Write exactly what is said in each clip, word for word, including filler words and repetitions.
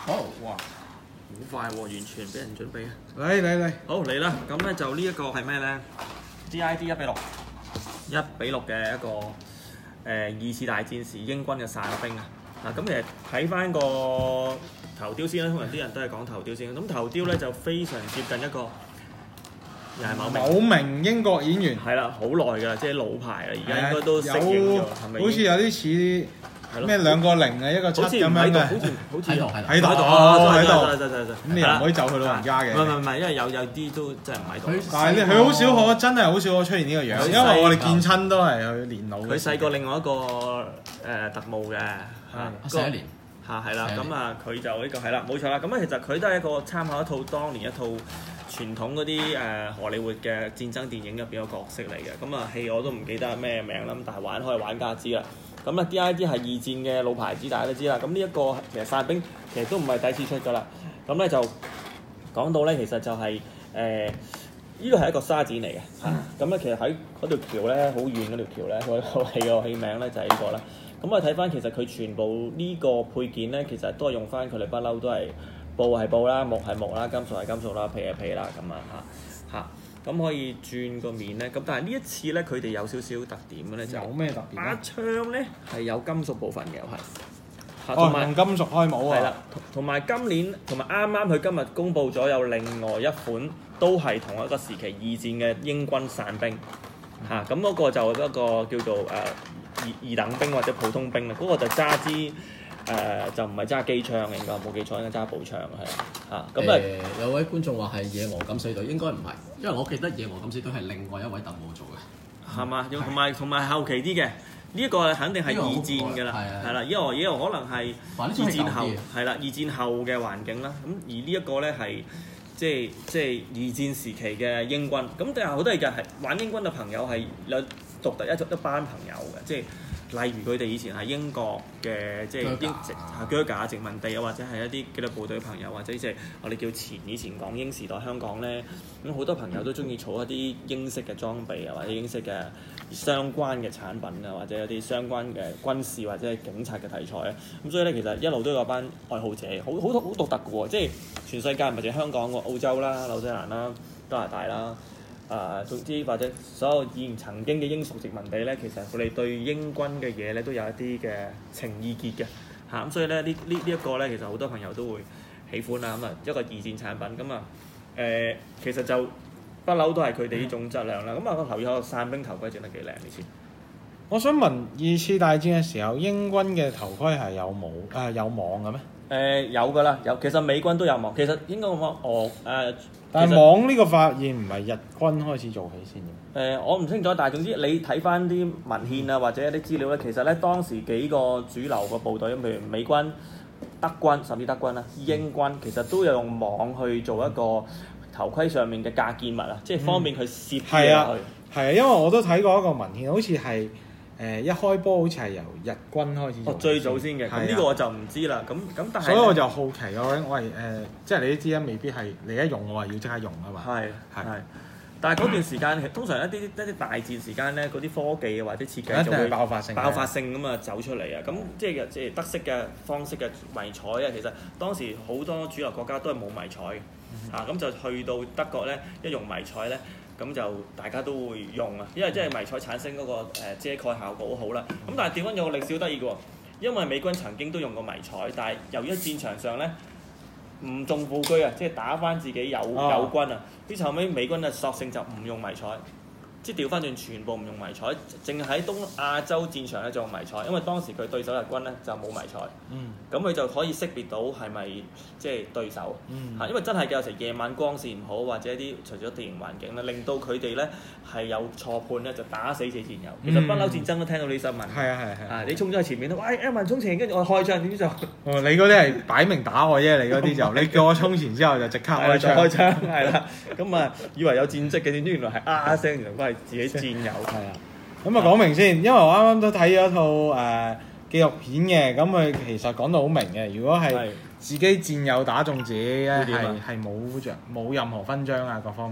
好，哇， 好快喎，完全俾人準備啊！ 嚟嚟嚟， 好嚟啦，咁咧就呢一個係咩咧 ？D I D 一比六，一比六嘅一個誒、呃、二次大戰時英軍嘅散兵啊！嗱，咁其實睇翻個頭雕先啦，通常啲人都係講頭雕先。咁頭雕咧就非常接近一個，又係某名某名英國演員， 係啦，好耐㗎啦，即係老牌啦，而家應該都有適應咗，係咪？ 好似有啲似咩兩個零啊，一個七好似咁樣嘅， 唔喺度，好似好似喺度喺度哦喺度。 喺度，喺度。 咁你又唔可以就佢老人家嘅。 唔係唔係，因為有有啲都真係唔喺度。 但係佢好少可，真係好少可出現呢個樣， 佢因為我哋見親都係佢年老。 佢細過另外一個誒特務嘅嚇， 四一年嚇係啦，咁啊佢就呢個係啦，冇錯啦。咁啊其實佢都係一個參考一套當年一套傳統嗰啲誒荷里活嘅戰爭電影入邊嘅角色嚟嘅。咁啊戲我都唔記得係咩名啦，咁但係玩開玩家知啦。咁啊 D I D 係二戰嘅老牌子，大家都知啦。咁呢一個其實散兵其實都唔係第一次出㗎啦。咁咧就講到咧，其實就係誒呢個係一個沙展嚟嘅嚇。咁咧其實喺嗰條橋咧，好遠嗰條橋咧，嗰個戲個戲名咧就係呢個啦。咁我睇翻其實佢全部呢個配件咧，其實都係用翻佢哋不嬲都係布係布啦，木係木啦，金屬係金屬啦，皮係皮啦咁啊嚇嚇。咁可以轉個面咧，咁但係呢一次咧，佢哋有少少特點嘅咧，就有咩特別把咧？ 槍咧係有金屬部分嘅，又係嚇， 哦， 同埋用金屬開帽啊！ 係啦，同同埋今年同埋啱啱佢今日公布咗有另外一款都係同一個時期二戰嘅英軍散兵嚇，咁嗰個就一個叫做誒二二等兵或者普通兵啦，嗰個就揸支。誒、呃、就唔係揸機槍嘅，應該冇記錯應該揸步槍係啊，咁啊、 誒有位觀眾話係野鵝敢死隊，應該唔係，因為我記得野鵝敢死隊係另外一位特務做嘅， 係嘛？同埋同埋後期啲嘅，呢、這、一個肯定係二戰㗎啦，係啦，野鵝野鵝可能係二戰後係啦，二戰後嘅環境啦，咁而呢一個咧係即係即係二戰時期嘅英軍，咁但係好多嘢嘅係玩英軍嘅朋友係有獨特一一班朋友嘅，即係。例如佢哋以前係英國嘅，即係英殖係啹喀殖民地啊，或者係一啲紀律部隊朋友，或者即係我哋叫前以前港英時代香港咧，咁好多朋友都中意儲一啲英式嘅裝備啊，或者英式嘅相關嘅產品啊，或者有啲相關嘅軍事或者係警察嘅題材咧，咁所以咧其實一路都有班愛好者，好好好獨特嘅喎，即係全世界唔係淨係香港喎，澳洲啦、紐西蘭啦、加拿大啦。啊，總之或者所有以前曾經嘅英屬殖民地咧，其實佢哋對英軍嘅嘢咧都有一啲嘅情意結嘅嚇，咁所以咧呢呢呢一個咧，其實好多朋友都會喜歡啦。咁啊一個二戰產品咁啊誒，其實就不嬲都係佢哋呢種質量啦。咁啊個頭有個散兵頭盔整得幾靚，你知？ 我想問二次大戰嘅時候，英軍嘅頭盔係有帽誒、呃、有網嘅咩？ 誒、呃、有㗎啦，有其實美軍都有網，其實應該講我誒， 但係網呢個發現唔係日軍開始做起先嘅。 誒、呃、我唔清楚，但係總之你睇翻啲文獻啊或者一啲資料咧，其實咧當時幾個主流嘅部隊，譬如美軍、德軍甚至德軍啦、英軍，其實都有用網去做一個頭盔上面嘅架建物啊，即係方便佢攝嘢落去。 係啊，因為我都睇過一個文獻，好似係。誒、呃、一開波好似係由日軍開始做、 哦，最早先嘅，咁呢、啊、個我就唔知啦。咁咁但係， 所以我就好奇我喂誒、呃，即係你都知啦，未必係你一用我話要即刻用啊嘛。係係係，但係嗰段時間通常一啲一啲大戰時間咧，嗰啲科技或者設計就會爆發性爆發性咁啊走出嚟啊！咁即係即係德式嘅方式嘅迷彩啊，其實當時好多主流國家都係冇迷彩嘅、嗯、啊，咁就去到德國咧，一用迷彩咧。咁就大家都會用啊，因為即係迷彩產生嗰個誒遮蓋效果好好啦。咁但係調翻有個歷史好得意嘅喎，因為美軍曾經都用過迷彩，但係由於喺戰場上咧唔中副車啊，即係打翻自己友友軍啊，於是後尾美軍啊索性就唔用迷彩。即係調翻轉，全部唔用迷彩，淨係喺東亞洲戰場咧就用迷彩，因為當時佢對手日軍咧就冇迷彩，咁佢、嗯、就可以識別到係咪即係對手嚇，嗯、因為真係有時夜晚光線唔好或者一啲除咗地形環境咧，令到佢哋咧係有錯判咧就打死死戰友。其實不嬲戰爭都聽到呢啲新聞，係啊係係，啊你衝咗喺前面咧，喂 Elman 衝前，跟住我開槍，點知就哦你嗰啲係擺明打我啫，你嗰啲就你叫我衝前之後就即刻開槍， 開槍係啦，咁啊以為有戰績嘅，點知原來係啊聲，原來都係自己戰友。 係啊，咁啊講明先，因為我啱啱都睇咗一套誒、呃、紀錄片嘅，咁佢其實講到好明嘅。如果係自己戰友打中自己咧，係係冇獎冇任何勳章啊各方面嘅。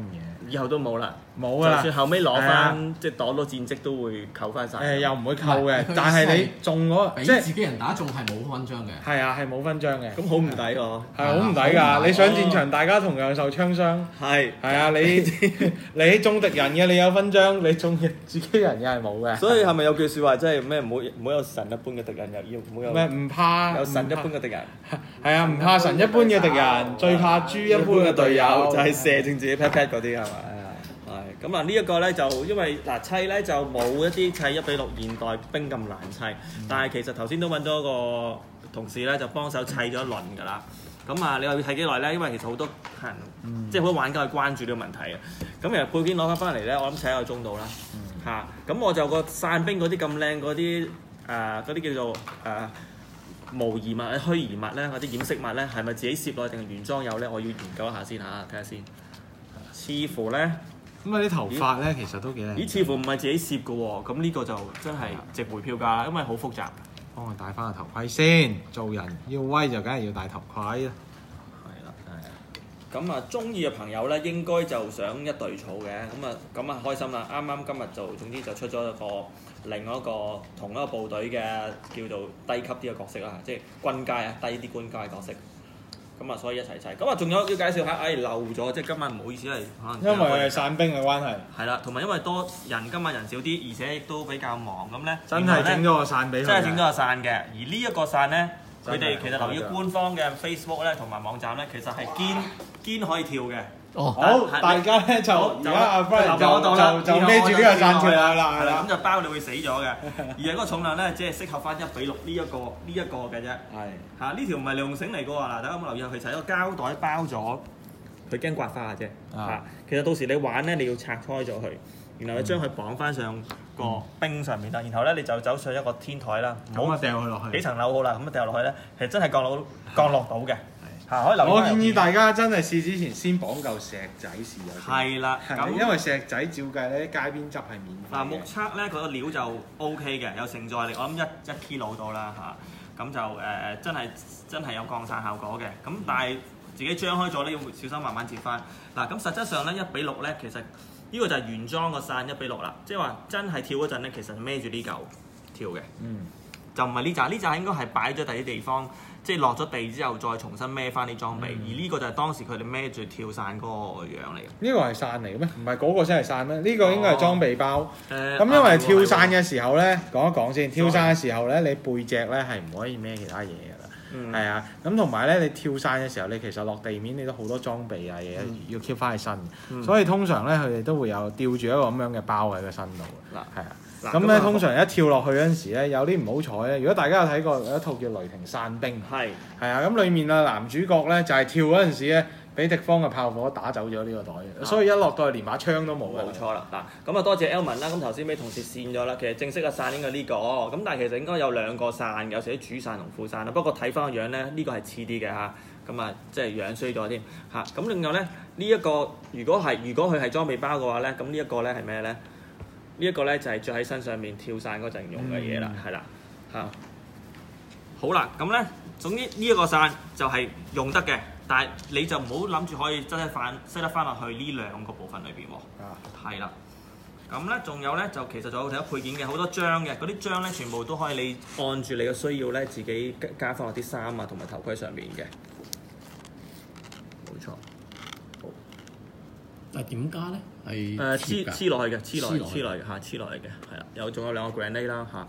以後都冇啦， 冇㗎啦。 就算後尾攞翻即係攞到戰績都會扣翻晒。 誒又唔會扣嘅，但係你中嗰即係自己人打中係冇勳章嘅。 係啊，係冇勳章嘅。 咁好唔抵喎。 係好唔抵㗎！你上戰場，大家同樣受槍傷。 係。係啊，你你中敵人嘅你有勳章，你中自己人嘅係冇嘅。 所以係咪有句説話即係咩？唔好唔好有神一般嘅敵人，又要唔好有咩唔怕有神一般嘅敵人。 係啊，唔怕神一般嘅敵人，最怕豬一般嘅隊友， 就係射正自己 pat pat 嗰啲係咪？係咁啊！呢一個咧就因為嗱砌咧就冇一啲砌一比六現代兵咁難砌，嗯、但係其實頭先都揾咗個同事咧就幫手砌咗一輪㗎啦。咁啊，你話要砌幾耐咧？因為其實好多客人，嗯、即係好多玩家去關注呢個問題嘅。咁其實配件攞翻翻嚟咧，我諗砌一個鐘度啦。嚇、嗯！咁我就個散兵嗰啲咁靚嗰啲誒嗰啲叫做誒。呃模擬物、虛擬物咧，或者掩飾物咧，係咪自己攝落定係原裝有咧？我要研究一下先嚇，睇下先。似乎咧， 咁啊啲頭髮咧，其實都幾靚。 咦？似乎唔係自己攝嘅喎，咁呢個就真係值回票價啦，因為好複雜。 幫佢戴翻個頭盔先，做人要威就梗係要戴頭盔啦。 係啦，係啊。咁啊，中意嘅朋友咧，應該就想一隊草嘅，咁啊，咁啊開心啦！啱啱今日就總之就出咗一個。另外一個同一個部隊嘅叫做低級啲嘅角色啦，即係軍階啊，低啲軍階角色。咁啊，所以一齊砌。咁啊，仲有要介紹下，哎漏咗，即係今日唔好意思係可能因為散兵嘅關係。係啦，同埋因為多人，今日人少啲，而且亦都比較忙，咁咧真係整咗個傘俾佢。 真係整咗個傘嘅，而呢一個傘咧，佢哋其實留意官方嘅 Facebook 咧同埋網站咧，其實係堅堅可以跳嘅。 哦，好，大家咧就而家阿 Brian 就就就孭住呢個傘跳下啦，係啦， 咁就包你會死咗嘅。而係嗰個重量咧，只係適合翻一比六呢一個呢一個嘅啫。係嚇，呢條唔係利用繩嚟嘅喎，嗱，大家有冇留意下？佢就係一個膠袋包咗，佢驚刮花嘅啫。嚇，其實到時你玩咧，你要拆開咗佢，然後你將佢綁翻上個冰上面啦，然後咧你就走上一個天台啦， 咁啊掉佢落去， 幾層樓好啦，咁啊掉落去咧，其實真係降落降落到嘅。可以留意。 我建議大家真係試之前先綁嚿石仔試下。 係啦，咁因為石仔照計咧，街邊執係免費。 嗱，目測咧佢個料就 O K 嘅，有承載力，我諗一一 kilo 到啦嚇。咁就誒、呃、真係真係有降散效果嘅。咁但係自己張開咗咧，要小心慢慢折翻。嗱，咁實質上咧一比六咧，其實呢個就係原裝個傘一比六啦。即係話真係跳嗰陣咧，其實孭住呢嚿跳嘅。嗯。就唔係呢扎，呢扎應該係擺咗第啲地方。即係落咗地之後，再重新孭翻啲裝備，嗯、而呢個就係當時佢哋孭住跳傘嗰個樣嚟嘅。呢個係傘嚟嘅咩？唔係嗰個先係傘咩？呢、呢個應該係裝備包。誒、哦，咁因為跳傘嘅時候咧，講、啊、一講先。跳傘嘅時候咧，你背脊咧係唔可以孭其他嘢㗎啦。係、嗯、啊，咁同埋咧，你跳傘嘅時候，你其實落地面你都好多裝備啊嘢、嗯、要 keep 翻喺身，嗯、所以通常咧佢哋都會有吊住一個咁樣嘅包喺個身度。嗱、嗯，係啊。咁咧，通常一跳落去嗰陣時咧，有啲唔好彩咧。如果大家有睇過有一套叫《雷霆傘兵》，係係啊，咁裡面啊男主角咧就係跳嗰陣時咧，俾敵方嘅炮火打走咗呢個袋，啊、所以一落到去連把槍都冇。冇錯啦，嗱，咁啊多謝 Elman 啦。咁頭先俾同事線咗啦，其實正式嘅傘應該呢、呢個，咁但係其實應該有兩個傘，有時啲主傘同副傘啦。不過睇翻個樣咧，呢、呢個係似啲嘅嚇，咁啊即係樣衰咗添嚇。咁另外咧，呢、呢、一個如果係如果佢係裝備包嘅話咧，咁呢一個咧係咩咧？呢一個咧就係着喺身上面跳傘嗰陣用嘅嘢啦，係啦嚇。好啦，咁咧總之呢一個傘就係用得嘅，但係你就唔好諗住可以擠得翻、擠得翻落去呢兩個部分裏邊喎。啊，係啦。咁咧仲有咧就其實仲有睇配件嘅好多章嘅，嗰啲章咧全部都可以你按住你嘅需要咧自己加翻落啲衫啊同埋頭盔上面嘅。冇錯。 但係點加咧？係誒黐黐落去嘅，黐落黐落嘅嚇，黐落嚟嘅，係啦。有仲有兩個 grenade 啦嚇。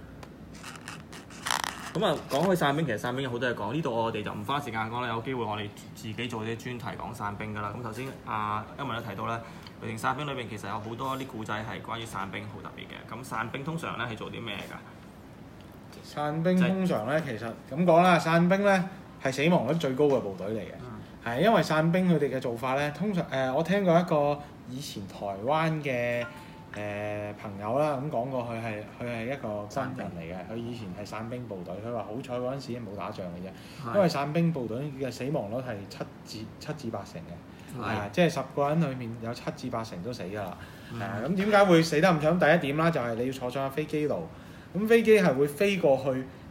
咁啊，講開傘兵，其實傘兵有好多嘢講。呢度我哋就唔花時間講啦。有機會我哋自己做啲專題講傘兵㗎啦。咁頭先阿因為都提到咧，雷霆傘兵裏邊其實有好多啲故仔係關於傘兵好特別嘅。咁傘兵通常咧係做啲咩㗎？傘兵通常咧、就是、其實咁講啦，傘兵咧係死亡率最高嘅部隊嚟嘅。係、嗯、因為傘兵佢哋嘅做法咧，通常誒、呃、我聽過一個以前台灣嘅誒、呃、朋友啦，咁講過佢係佢係一個軍人嚟嘅，佢以前係傘兵部隊，佢話好彩嗰陣時冇打仗嘅啫，的因為傘兵部隊嘅死亡率係七至七至八成嘅，係啊的，即係十個人裡面有七至八成都死㗎啦，係啊的，咁點解會死得咁慘？第一點啦，就係你要坐上架飛機度，咁飛機係會飛過去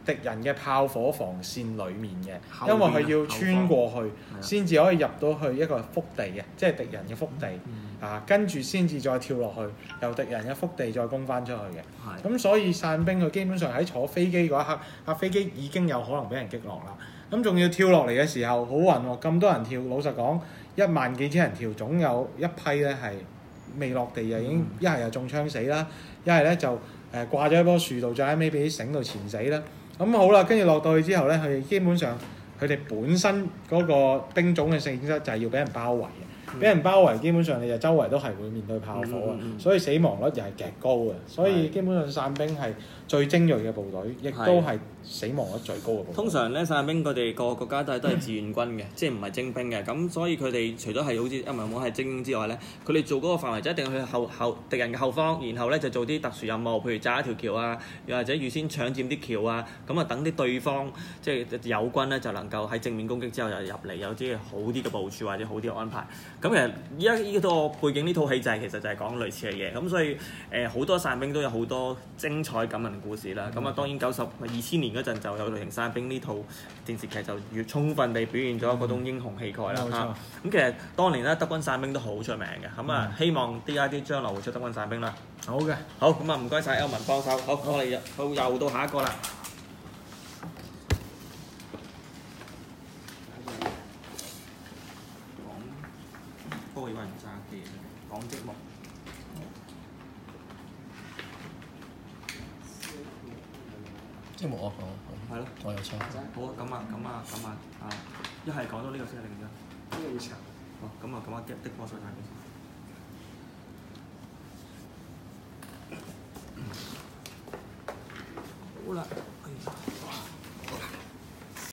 敵人嘅炮火防線裡面嘅，因為佢要穿過去先至可以入到去一個腹地嘅，即係敵人嘅腹地、嗯、啊，跟住先至再跳落去，由敵人嘅腹地再攻翻出去嘅。咁、嗯、所以散兵佢基本上喺坐飛機嗰一刻，架飛機已經有可能俾人擊落啦。咁仲要跳落嚟嘅時候好暈喎，咁多人跳，老實講一萬幾千人跳，總有一批咧係未落地就已經一係又中槍死啦，一係咧就誒、呃、掛咗喺棵樹度，再喺尾俾啲繩度纏死啦。咁好啦，跟住落到去之後咧，佢哋基本上佢哋本身嗰個兵種嘅性質就係要俾人包圍嘅，俾、嗯、人包圍基本上你就周圍都係會面對炮火啊，嗯嗯嗯、所以死亡率又係極高嘅，所以基本上散兵係最精鋭嘅部隊，亦都係死亡率最高嘅部隊。通常咧，散兵佢哋個個國家都係都係志願軍嘅，嗯、即係唔係精兵嘅。咁所以佢哋除咗係好似一文武係精英之外咧，佢哋做嗰個範圍就一定去後後敵人嘅後方，然後咧就做啲特殊任務，譬如炸一條橋啊，又或者預先搶佔啲橋啊，咁啊等啲對方即係友軍咧就能夠喺正面攻擊之後就入嚟，有啲好啲嘅部署或者好啲嘅安排。咁其實依家依個背景呢套戲就係、是、其實就係講類似嘅嘢。咁所以誒好、呃、多散兵都有好多精彩感人故事啦。咁啊、嗯、當然九十二千年嗰陣就有《雷霆散兵》呢套電視劇就越充分地表現咗嗰種英雄氣概啦嚇。咁、嗯、其實當年咧德軍散兵都好出名嘅。咁啊、嗯、希望 D I D 將來會出德軍散兵啦。好嘅，好咁啊唔該晒 Elman 幫手。好，好我哋又又到下一個啦。講多以為唔揸機，講積木。 積木我講， 係咯， 我有車。 好啊，咁啊，咁啊，咁啊，啊，一係講到呢個先，定唔得？呢個會長。好，咁啊，咁啊，的的波水太好啦。